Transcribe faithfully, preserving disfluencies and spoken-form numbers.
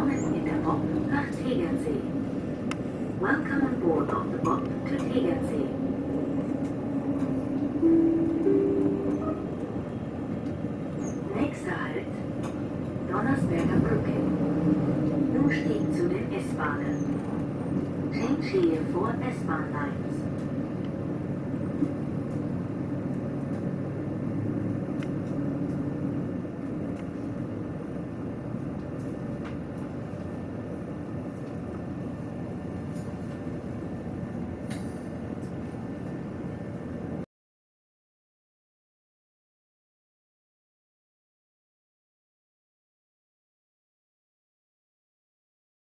Willkommen in der Bob nach Tegernsee. Welcome on board of the Bob to Tegernsee. Nächster Halt, Donnersberger Brücke. Umstieg zu den S-Bahnen. Change here for S-Bahn lines.